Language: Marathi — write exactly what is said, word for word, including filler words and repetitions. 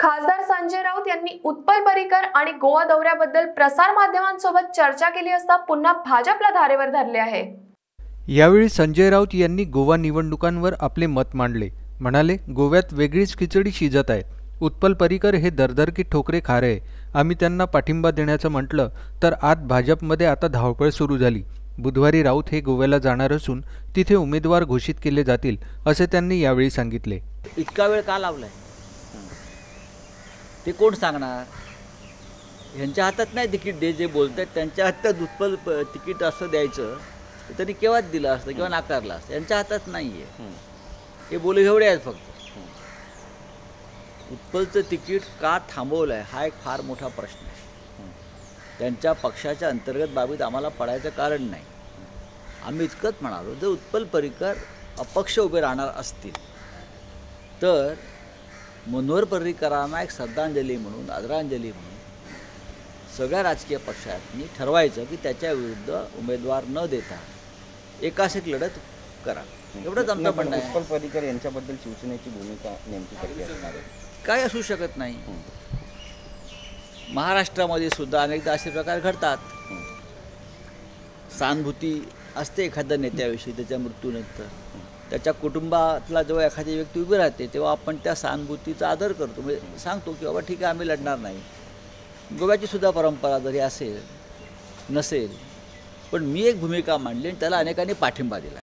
खासदार संजय राऊत यांनी उत्पल परिकर आणि गोवा दौऱ्याबद्दल प्रसार माध्यमांसोबत चर्चा केली असता पुन्हा भाजपला धारेवर धरले आहे। यावेळी संजय राऊत यांनी गोवा निवडणुकांवर आपले मत मांडले। म्हणाले, गोव्यात वेगळीच खिचडी शिजत आहे। उत्पल परिकर हे दरदर की ठोकरे खा रहे। आम्ही त्यांना पाठिंबा देण्याचं म्हटलं तर आत भाजपमध्ये आता धावपळ सुरू झाली। बुधवारी राऊत हे गोव्याला जाणार असून तिथे उमेदवार घोषित केले जातील असे त्यांनी यावेळी सांगितले। इतका वेळ का लावलाय ते कोण सांगणार? यांच्या हातात नाही तिकीट दे, जे बोलतात त्यांच्या हातात उत्पल तिकीट असं द्यायचं तरी केव्हाच दिलं असतं किंवा नाकारलं असतं। यांच्या हातात नाही आहे, हे बोले एवढे आहेत फक्त। उत्पलचं तिकीट का थांबवलं आहे हा एक फार मोठा प्रश्न आहे। त्यांच्या पक्षाच्या अंतर्गत बाबीत आम्हाला पडायचं कारण नाही। आम्ही इतकंच म्हणालो, जर उत्पल परिकर अपक्ष उभे राहणार असतील तर मनोहर पर्रीकरांना एक श्रद्धांजली म्हणून, आदरांजली म्हणून सगळ्या राजकीय पक्षांनी ठरवायचं की त्याच्या विरुद्ध उमेदवार न देता एकास एक लढत करा। एवढंच आमचं म्हणणं आहे। उत्पल परिकर यांच्याबद्दल शिवसेनेची भूमिका नेमकी कशी असणार आहे? काय असू शकत नाही। महाराष्ट्रामध्ये सुद्धा अनेकदा असे प्रकार घडतात। सहानुभूती असते एखाद्या नेत्याविषयी त्याच्या मृत्यूनंतर। त्याच्या कुटुंबातला जेव्हा एखादी व्यक्ती उभी राहते तेव्हा आपण त्या सहानुभूतीचा आदर करतो, म्हणजे सांगतो की बाबा ठीक आहे, आम्ही लढणार नाही। गोव्याची सुद्धा परंपरा जरी असेल नसेल, पण मी एक भूमिका मांडली आणि त्याला अनेकांनी पाठिंबा दिला।